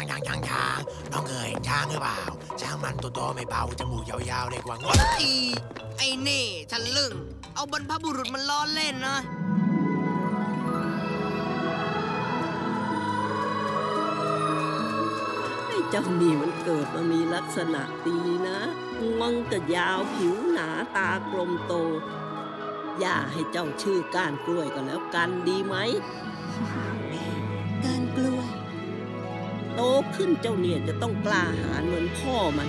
น้องเคยเห็นช้างหรือเปล่าช้างมันตัวโตไม่เบาจมูกยาวๆเลยกว่างวไอ้นี่ทะลึ่งเอาบรรพบุรุษมันล้อเล่นนะไอ้เจ้านี่มันเกิดมามีลักษณะดีนะงวงก็ยาวผิวหนาตากลมโตอย่าให้เจ้าชื่อก้านกล้วยก็แล้วกันดีไหมก้านกล้วยโตขึ้นเจ้าเนี่ยจะต้องกล้าหาญเหมือนพ่อมัน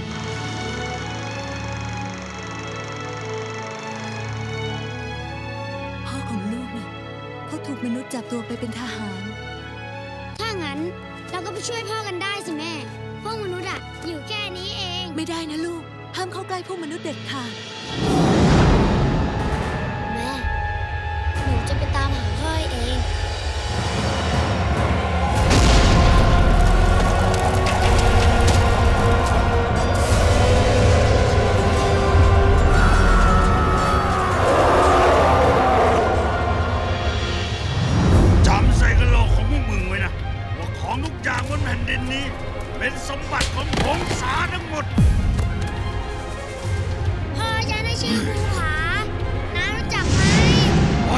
พ่อของลูกเนี่ยเขาถูกมนุษย์จับตัวไปเป็นทหารถ้างั้นเราก็ไปช่วยพ่อกันได้สิแม่พวกมนุษย์อะอยู่แค่นี้เองไม่ได้นะลูกห้ามเข้าใกล้พวกมนุษย์เด็ดขาดแม่หนูจะไปตามหาพ่อเองจำใส่กระโหลกของพวกมึงไว้นะว่าของทุกอย่างบนแผ่นดินนี้เป็นสมบัติของผงสาทั้งหมดพ่อจะได้ชื่อภูผาน้ารู้จักไหมไป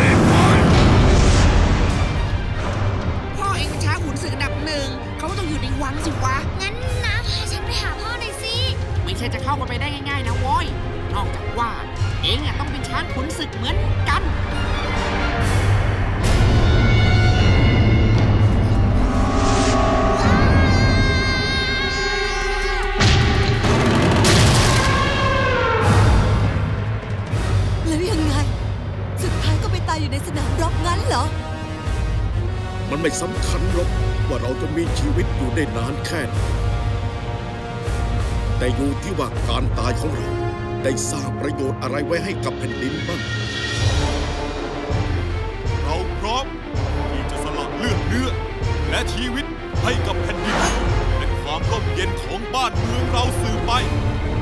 พ่อเองเป็นช้างขุนศึกอันดับหนึ่งเขาต้องอยู่ในวังสิวะงั้นน้าพาฉันไปหาพ่อหน่อยสิไม่ใช่จะเข้าไปได้ง่ายๆนะโว้ยนอกจากว่าเองต้องเป็นช้างขุนศึกเหมือนกันอยู่ในสนามรบงั้นเหรอมันไม่สำคัญหรอกว่าเราจะมีชีวิตอยู่ได้นานแค่ไหนแต่อยู่ที่ว่าการตายของเราได้สร้างประโยชน์อะไรไว้ให้กับแผ่นดินบ้างเราพร้อมที่จะสละเลือดเนื้อและชีวิตให้กับแผ่นดินและความร่มเย็นของบ้านเมืองเราสืบไป